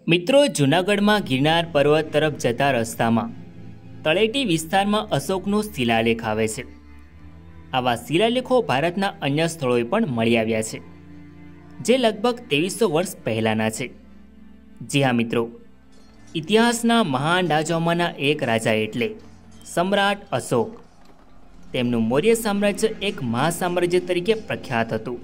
મિત્રો, જૂનાગઢમાં ગિરનાર પર્વત તરફ જતા રસ્તામાં તળેટી વિસ્તારમાં અશોકનો શિલાલેખ આવે છે. આવા શિલાલેખો ભારતના અન્ય સ્થળોએ પણ મળી આવ્યા છે, જે લગભગ 2300 વર્ષ પહેલાંના છે. જી હા મિત્રો, ઇતિહાસના મહાન રાજાઓમાંના એક રાજા એટલે સમ્રાટ અશોક. તેમનું મૌર્ય સામ્રાજ્ય એક મહાસામ્રાજ્ય તરીકે પ્રખ્યાત હતું.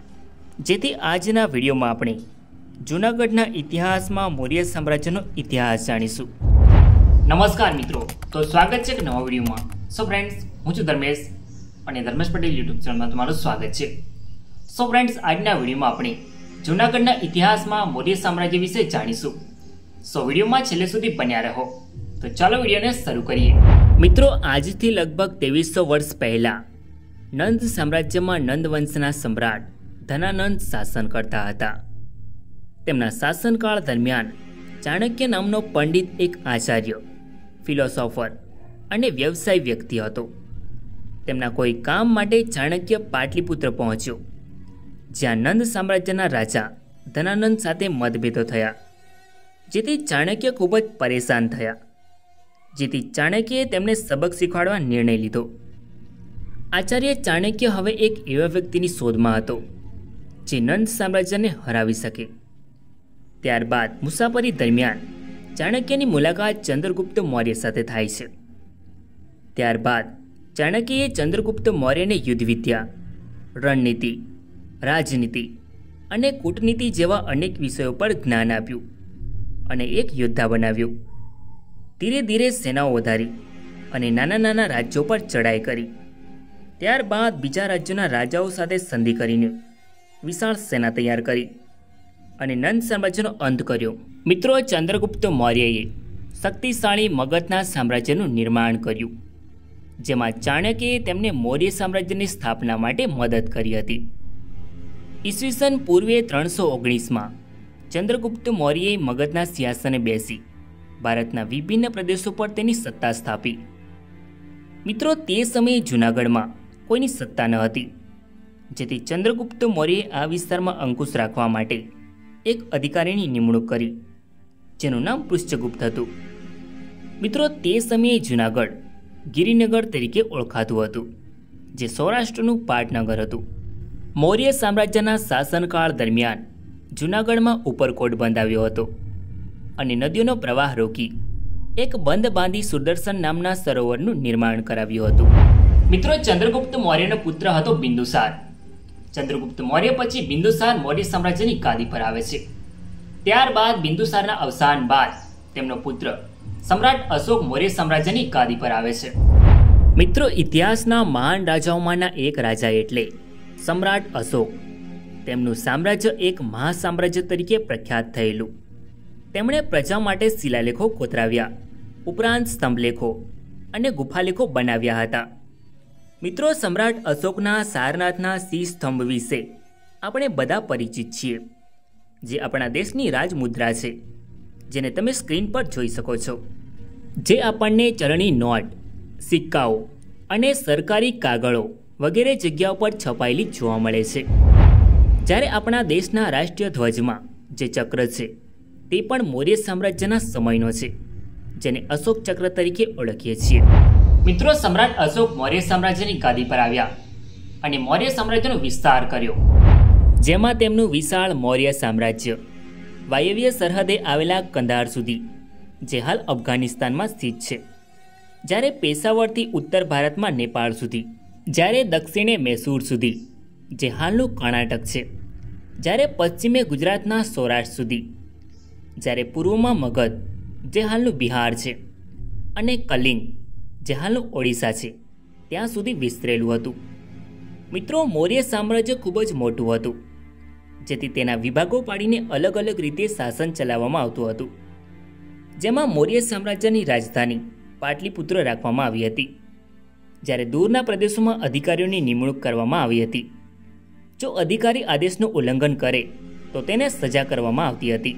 જેથી આજના વિડીયોમાં આપણે જૂનાગઢના ઇતિહાસમાં મૌર્ય સામ્રાજ્યનો ઇતિહાસ જાણીશું. નમસ્કાર મિત્રો, તો સ્વાગત છે એક નવા વિડીયોમાં. સો ફ્રેન્ડ્સ, હું છું ધર્મેશ અને ધર્મેશ પટેલ યુટ્યુબ ચેનલમાં તમારું સ્વાગત છે. સો ફ્રેન્ડ્સ, આજના વિડીયોમાં આપણે જૂનાગઢના ઇતિહાસમાં મૌર્ય સામ્રાજ્ય વિશે જાણીશું. સો વિડીયોમાં છેલ્લે સુધી બન્યા રહો. તો ચાલો વિડીયોને શરૂ કરીએ. મિત્રો, આજથી લગભગ 2300 વર્ષ પહેલાં નંદ સામ્રાજ્યમાં નંદ વંશના સમ્રાટ ધનાનંદ શાસન કરતા હતા. તેમના શાસનકાળ દરમિયાન ચાણક્ય નામનો પંડિત એક આચાર્ય, ફિલોસોફર અને વ્યવસાય વ્યક્તિ હતો. તેમના કોઈ કામ માટે ચાણક્ય પાટલીપુત્ર પહોંચ્યો, જ્યાં નંદ સામ્રાજ્યના રાજા ધનાનંદ સાથે મતભેદો થયા, જેથી ચાણક્ય ખૂબ જ પરેશાન થયા. જેથી ચાણક્યએ તેમને સબક શીખવાડવા નિર્ણય લીધો. આચાર્ય ચાણક્ય હવે એક એવા વ્યક્તિની શોધમાં હતો જે નંદ સામ્રાજ્યને હરાવી શકે. ત્યારબાદ મુસાફરી દરમિયાન ચાણક્યની મુલાકાત ચંદ્રગુપ્ત મૌર્ય સાથે થાય છે. ત્યારબાદ ચાણક્યએ ચંદ્રગુપ્ત મૌર્યને યુદ્ધવિદ્યા, રણનીતિ, રાજનીતિ અને કૂટનીતિ જેવા અનેક વિષયો પર જ્ઞાન આપ્યું અને એક યોદ્ધા બનાવ્યો. ધીરે ધીરે સેનાઓ વધારી અને નાના નાના રાજ્યો પર ચડાઈ કરી. ત્યારબાદ બીજા રાજ્યોના રાજાઓ સાથે સંધિ કરીને વિશાળ સેના તૈયાર કરી અને નંદ સામ્રાજ્યનો અંત કર્યો. મિત્રો, ચંદ્રગુપ્ત મૌર્યએ શક્તિશાળી મગધના સામ્રાજ્યનું નિર્માણ કર્યું, જેમાં ચાણક્યએ તેમને મૌર્ય સામ્રાજ્યની સ્થાપના માટે મદદ કરી હતી. ઈસવીસન પૂર્વે 319માં ચંદ્રગુપ્ત મૌર્યએ મગધના સિંહાસને બેસી ભારતના વિભિન્ન પ્રદેશો પર તેની સત્તા સ્થાપી. મિત્રો, તે સમયે જૂનાગઢમાં કોઈની સત્તા ન હતી, જેથી ચંદ્રગુપ્ત મૌર્યએ આ વિસ્તારમાં અંકુશ રાખવા માટે એક અધિકારીની નિમણૂક કરી, જેનું નામ પૃષ્ઠગુપ્ત હતું. મિત્રો, તે સમયે જૂનાગઢ ગિરિનગર તરીકે ઓળખાતું હતું, જે સૌરાષ્ટ્રનું પાટનગર હતું. મૌર્ય સામ્રાજ્યના શાસનકાળ દરમિયાન જૂનાગઢમાં ઉપરકોટ બંધાવ્યો હતો અને નદીઓનો પ્રવાહ રોકી એક બંધ બાંધી સુદર્શન નામના સરોવરનું નિર્માણ કરાવ્યું હતું. મિત્રો, ચંદ્રગુપ્ત મૌર્યનો પુત્ર હતો બિંદુસાર. ચંદ્રગુપ્ત મૌર્ય પછી બિંદુસાર મૌર્ય સામ્રાજ્યની ગાદી પર આવે છે. ત્યારબાદ બિંદુસારના અવસાન બાદ તેમનો પુત્ર સમ્રાટ અશોક મૌર્ય સામ્રાજ્યની ગાદી પર આવે છે. મિત્રો, ઇતિહાસના મહાન રાજાઓમાંના એક રાજા એટલે સમ્રાટ અશોક. તેમનું સામ્રાજ્ય એક મહાસામ્રાજ્ય તરીકે પ્રખ્યાત થયેલું. તેમણે પ્રજા માટે શિલાલેખો કોતરાવ્યા, ઉપરાંત સ્તંભલેખો અને ગુફાલેખો બનાવ્યા હતા. મિત્રો, સમ્રાટ અશોકના સારનાથના સિંહ સ્તંભ વિશે આપણે બધા પરિચિત છીએ, જે આપણા દેશની રાજમુદ્રા છે, જેને તમે સ્ક્રીન પર જોઈ શકો છો, જે આપણને ચલણી નોટ, સિક્કાઓ અને સરકારી કાગળો વગેરે જગ્યાઓ પર છપાયેલી જોવા મળે છે. જ્યારે આપણા દેશના રાષ્ટ્રીય ધ્વજમાં જે ચક્ર છે તે પણ મૌર્ય સામ્રાજ્યના સમયનો છે, જેને અશોક ચક્ર તરીકે ઓળખીએ છીએ. મિત્રો, સમ્રાટ અશોક મૌર્ય સામ્રાજ્યની ગાદી પર આવ્યા અને મૌર્ય સામ્રાજ્યનો વિસ્તાર કર્યો, જેમાં તેમનું વિશાળ મૌર્ય સામ્રાજ્ય વાયવ્ય સરહદે આવેલા કંધાર સુધી, જે હાલ અફઘાનિસ્તાનમાં સ્થિત છે, જ્યારે પેશાવરથી ઉત્તર ભારતમાં નેપાળ સુધી, જ્યારે દક્ષિણે મૈસૂર સુધી, જે હાલનું કર્ણાટક છે, જ્યારે પશ્ચિમે ગુજરાતના સૌરાષ્ટ્ર સુધી, જ્યારે પૂર્વમાં મગધ, જે હાલનું બિહાર છે, અને કલિંગ, જે હાલનું ઓડિશા છે, ત્યાં સુધી વિસ્તરેલું હતું. મિત્રો, મૌર્ય સામ્રાજ્ય ખૂબ જ મોટું હતું, જેથી તેના વિભાગો પાડીને અલગ અલગ રીતે શાસન ચલાવવામાં આવતું હતું, જેમાં મૌર્ય સામ્રાજ્યની રાજધાની પાટલીપુત્ર રાખવામાં આવી હતી. જ્યારે દૂરના પ્રદેશોમાં અધિકારીઓની નિમણૂક કરવામાં આવી હતી. જો અધિકારી આદેશનું ઉલ્લંઘન કરે તો તેને સજા કરવામાં આવતી હતી.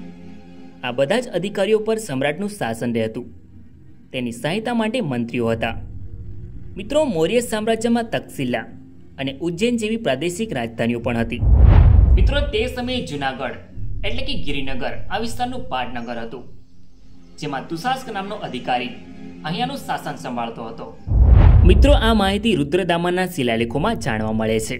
આ બધા જ અધિકારીઓ પર સમ્રાટનું શાસન રહેતું. તેની સહાયતા માટે મંત્રીઓ હતા. મિત્રો, મૌર્ય સામ્રાજ્યમાં તક્ષશિલા અને ઉજ્જૈન જેવી પ્રાદેશિક રાજધાનીઓ પણ હતી. મિત્રો, તે સમયે જૂનાગઢ એટલે કે ગિરિનગર આ વિસ્તારનું પાટનગર હતું, જેમાં તુષાસ્ક નામનો અધિકારી અહીંયાનું શાસન સંભાળતો હતો. મિત્રો, આ માહિતી રુદ્રદામાના શિલાલેખોમાં જાણવા મળે છે.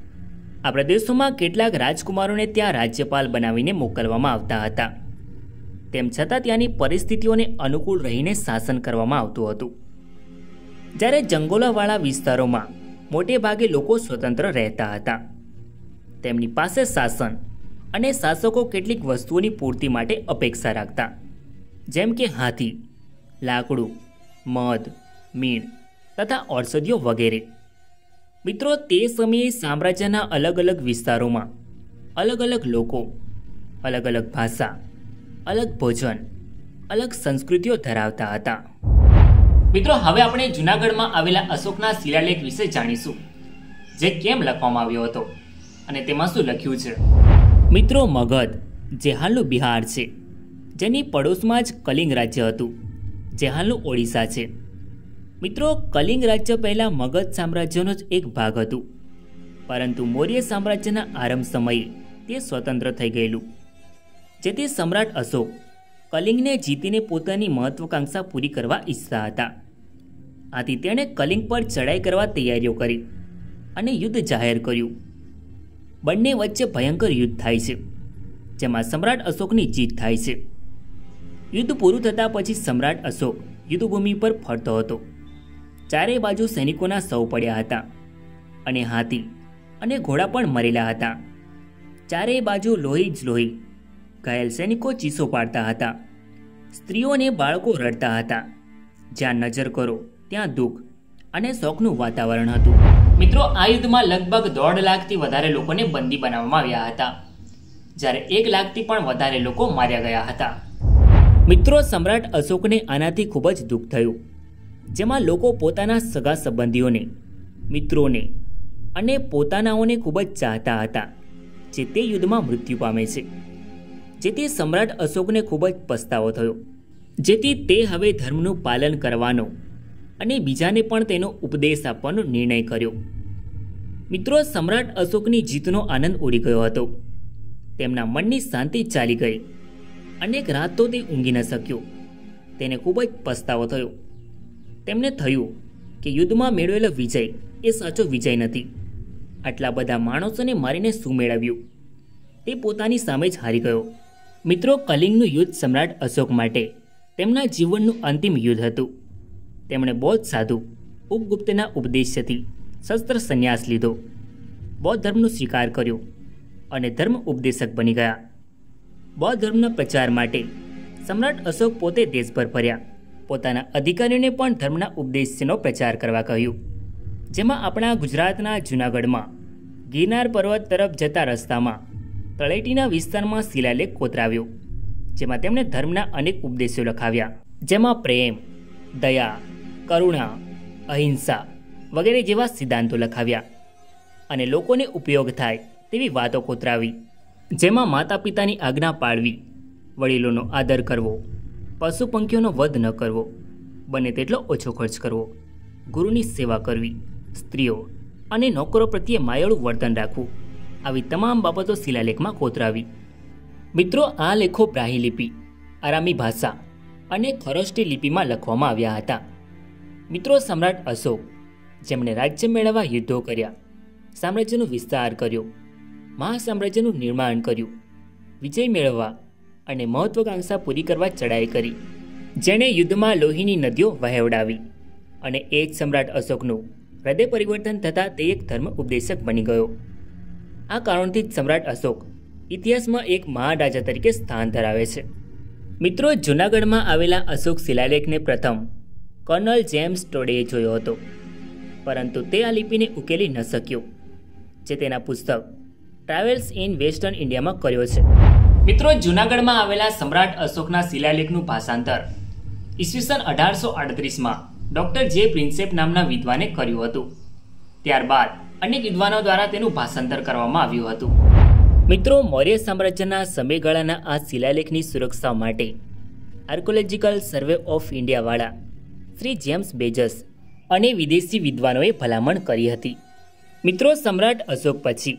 આ પ્રદેશોમાં કેટલાક રાજકુમારોને ત્યાં રાજ્યપાલ બનાવીને મોકલવામાં આવતા હતા. તેમ છતાં ત્યાંની પરિસ્થિતિઓને અનુકૂળ રહીને શાસન કરવામાં આવતું હતું. જ્યારે જંગલોવાળા વિસ્તારોમાં મોટે ભાગે લોકો સ્વતંત્ર રહેતા હતા. તેમની પાસે શાસન અને શાસકો કેટલીક વસ્તુઓની પૂર્તિ માટે અપેક્ષા રાખતા, જેમ કે હાથી, લાકડું, મધ, મીણ તથા ઔષધિઓ વગેરે. મિત્રો, તે સમયે સામ્રાજ્યના અલગ અલગ વિસ્તારોમાં અલગ અલગ લોકો, અલગ અલગ ભાષા, અલગ ભોજન, અલગ સંસ્કૃતિઓ ધરાવતા હતા. મિત્રો, હવે આપણે જૂનાગઢમાં આવેલા અશોકના શિલાલેખ વિશે જાણીશું, જે કેમ લખવામાં આવ્યો હતો અને તેમાં શું લખ્યું છે. મિત્રો, મગધ, જે હાલનું બિહાર છે, જેની પડોશમાં જ કલિંગ રાજ્ય હતું, જે હાલનું ઓડિશા છે. મિત્રો, કલિંગ રાજ્ય પહેલાં મગધ સામ્રાજ્યનો જ એક ભાગ હતું, પરંતુ મૌર્ય સામ્રાજ્યના આરંભ સમયે તે સ્વતંત્ર થઈ ગયેલું, જેથી સમ્રાટ અશોક કલિંગને જીતીને પોતાની મહત્વાકાંક્ષા પૂરી કરવા ઈચ્છતા હતા. આથી તેણે કલિંગ પર ચડાઈ કરવા તૈયારીઓ કરી અને યુદ્ધ જાહેર કર્યું. બંને વચ્ચે ભયંકર યુદ્ધ થાય છે, જેમાં સમ્રાટ અશોકની જીત થાય છે. યુદ્ધ પૂરું થતાં પછી સમ્રાટ અશોક યુદ્ધભૂમિ પર ફરતો હતો. ચારે બાજુ સૈનિકોના શવ પડ્યા હતા અને હાથી અને ઘોડા પણ મરેલા હતા. ચારેય બાજુ લોહી જ લોહી. ઘાયલ સૈનિકો ચીસો પાડતા હતા. સ્ત્રીઓ અને બાળકો રડતા હતા. જ્યાં નજર કરો ત્યાં દુઃખ અને શોકનું વાતાવરણ હતું. મિત્રો, આ યુદ્ધમાં લગભગ 1.5 લાખથી વધારે લોકોને બંદી બનાવવામાં આવ્યા હતા, જ્યારે 1 લાખથી પણ વધારે લોકો માર્યા ગયા હતા. મિત્રો, સમ્રાટ અશોકને આનાથી ખૂબ જ દુઃખ થયું, જેમાં લોકો પોતાના સગા સંબંધીઓને, મિત્રોને અને પોતાનાઓને ખૂબ જ ચાહતા હતા, જે તે યુદ્ધમાં મૃત્યુ પામે છે. જેથી સમ્રાટ અશોકને ખૂબ જ પસ્તાવો થયો, જેથી તે હવે ધર્મનું પાલન કરવાનો અને બીજાને પણ તેનો ઉપદેશ આપવાનો નિર્ણય કર્યો. મિત્રો, સમ્રાટ અશોકની જીતનો આનંદ ઉડી ગયો હતો. તેમના મનની શાંતિ ચાલી ગઈ. અનેક રાત તો તે ઊંઘી ન શક્યો. તેને ખૂબ જ પસ્તાવો થયો. તેમને થયું કે યુદ્ધમાં મેળવેલો વિજય એ સાચો વિજય નથી. આટલા બધા માણસોને મારીને શું મેળવ્યું? તે પોતાની સામે જ હારી ગયો. મિત્રો, કલિંગનું યુદ્ધ સમ્રાટ અશોક માટે તેમના જીવનનું અંતિમ યુદ્ધ હતું. તેમણે બૌદ્ધ સાધુ ઉપગુપ્તના ઉપદેશથી શસ્ત્ર સંન્યાસ લીધો, બૌદ્ધ ધર્મનો સ્વીકાર કર્યો અને ધર્મ ઉપદેશક બની ગયા. બૌદ્ધ ધર્મના પ્રચાર માટે સમ્રાટ અશોક પોતે દેશભર ફર્યા. પોતાના અધિકારીઓને પણ ધર્મના ઉપદેશનો પ્રચાર કરવા કહ્યું. જેમાં આપણા ગુજરાતના જૂનાગઢમાં ગિરનાર પર્વત તરફ જતા રસ્તામાં તળેટીના વિસ્તારમાં શિલાલેખ કોતરાવ્યો, જેમાં તેમણે ધર્મના અનેક ઉપદેશો લખાવ્યા, જેમાં પ્રેમ, દયા, કરુણા, અહિંસા વગેરે જેવા સિદ્ધાંતો લખાવ્યા અને લોકોને ઉપયોગ થાય તેવી વાતો કોતરાવી, જેમાં માતા પિતાની આજ્ઞા પાળવી, વડીલોનો આદર કરવો, પશુ પંખીઓનો વધ ન કરવો, બને તેટલો ઓછો ખર્ચ કરવો, ગુરુની સેવા કરવી, સ્ત્રીઓ અને નોકરો પ્રત્યે માયાળું વર્તન રાખવું, આવી તમામ બાબતો શિલાલેખમાં કોતરાવી. મિત્રો, આ લેખો બ્રાહ્મી લિપિ, આરામી ભાષા અને ખરોષ્ટી લિપિમાં લખવામાં આવ્યા હતા. મિત્રો, સમ્રાટ અશોક, જેમણે રાજ્ય મેળવવા યુદ્ધો કર્યા, સામ્રાજ્યનો વિસ્તાર કર્યો, મહાસામ્રાજ્યનું નિર્માણ કર્યું, વિજય મેળવવા અને મહત્વાકાંક્ષા પૂરી કરવા ચડાઈ કરી, જેણે યુદ્ધમાં લોહીની નદીઓ વહેવડાવી, અને એ જ સમ્રાટ અશોકનું હૃદય પરિવર્તન થતાં તે એક ધર્મ ઉપદેશક બની ગયો. આ કારણથી જ સમ્રાટ અશોક ઇતિહાસમાં એક મહાન રાજા તરીકે સ્થાન ધરાવે છે. મિત્રો, જૂનાગઢમાં આવેલા અશોક શિલાલેખને પ્રથમ કર્નલ જેમ્સ ટોડેએ જોયો હતો, પરંતુ તે આ લિપિને ઉકેલી ન શક્યો, જે તેના પુસ્તક ટ્રાવેલ્સ ઇન વેસ્ટર્ન ઇન્ડિયામાં કર્યો છે. મિત્રો, જૂનાગઢમાં આવેલા સમ્રાટ અશોકના શિલાલેખનું ભાષાંતર ઈસવીસન 1838માં ડૉક્ટર જે પ્રિન્સેપ નામના વિદ્વાને કર્યું હતું. ત્યારબાદ અનેક વિદ્વાનો દ્વારા તેનું ભાષાંતર કરવામાં આવ્યું હતું. મિત્રો, મૌર્ય સામ્રાજ્યના સમયગાળાના આ શિલાલેખની સુરક્ષા માટે આર્કોલોજીકલ સર્વે ઓફ ઇન્ડિયાવાળા શ્રી જેમ્સ બેજસ અને વિદેશી વિદ્વાનોએ ભલામણ કરી હતી. મિત્રો, સમ્રાટ અશોક પછી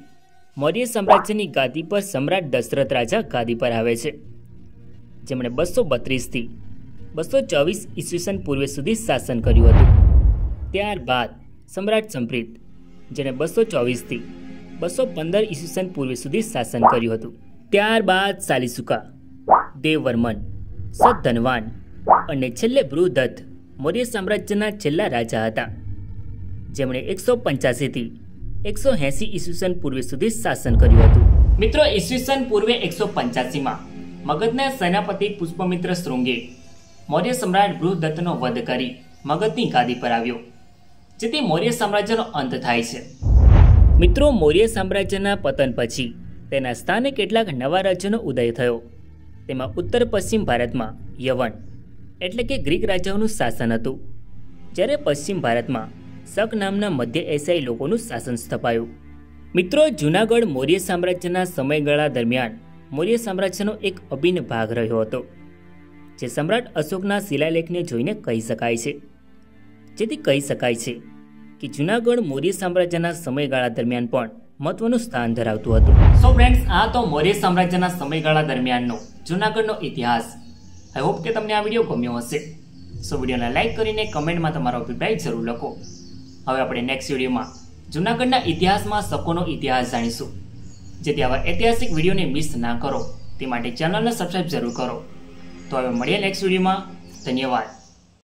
મૌર્ય સામ્રાજ્યની ગાદી પર સમ્રાટ દશરથ રાજા ગાદી પર આવે છે, જેમણે 232થી 224 ઈસવીસન પૂર્વે સુધી શાસન કર્યું હતું. ત્યારબાદ સમ્રાટ સંપ્રીત, જેણે 224થી 215 ઈસવીસન પૂર્વે સુધી શાસન કર્યું હતું. ત્યારબાદ સાલિસુકા, દેવવર્મન, સતધનવાન અને છેલ્લે બૃહદત્ત મૌર્ય સામ્રાજ્યના છેલ્લા રાજા હતા, જેમણે 185થી 180 ઈસવીસન પૂર્વે સુધી શાસન કર્યું હતું. મિત્રો, ઈસવીસન પૂર્વે 185માં મગધના સેનાપતિ પુષ્પમિત્ર શૃંગે મૌર્ય સમ્રાટ બૃહદત્તનો વધ કરી મગધની ગાદી પર આવ્યો, જેથી મૌર્ય સામ્રાજ્યનો અંત થાય છે. મિત્રો, મૌર્ય સામ્રાજ્યના પતન પછી તેના સ્થાને કેટલાક નવા રાજ્યોનો ઉદય થયો. તેમાં ઉત્તર પશ્ચિમ ભારતમાં યવન એટલે કે ગ્રીક રાજાઓનું શાસન હતું, જ્યારે પશ્ચિમ ભારતમાં શક નામના મધ્ય એશિયાઈ લોકોનું શાસન સ્થપાયું. મિત્રો, જૂનાગઢ મૌર્ય સામ્રાજ્યના સમયગાળા દરમિયાન મૌર્ય સામ્રાજ્યનો એક અભિન્ન ભાગ રહ્યો હતો, જે સમ્રાટ અશોકના શિલાલેખને જોઈને કહી શકાય છે. જેથી કહી શકાય છે કે જૂનાગઢ મૌર્ય સામ્રાજ્યના સમયગાળા દરમિયાન પણ મહત્વનું સ્થાન ધરાવતું હતું. સો ફ્રેન્ડ્સ, આ તો મૌર્ય સામ્રાજ્યના સમયગાળા દરમિયાનનો જૂનાગઢનો ઇતિહાસ. આઈ હોપ કે તમને આ વિડીયો ગમ્યો હશે. સો વિડીયોને લાઇક કરીને કમેન્ટમાં તમારો અભિપ્રાય જરૂર લખો. હવે આપણે નેક્સ્ટ વિડીયોમાં જૂનાગઢના ઇતિહાસમાં શકોનો ઇતિહાસ જાણીશું. જેથી આવા ઐતિહાસિક વિડીયોને મિસ ના કરો તે માટે ચેનલને સબસ્ક્રાઇબ જરૂર કરો. તો હવે મળીએ નેક્સ્ટ વિડીયોમાં. ધન્યવાદ.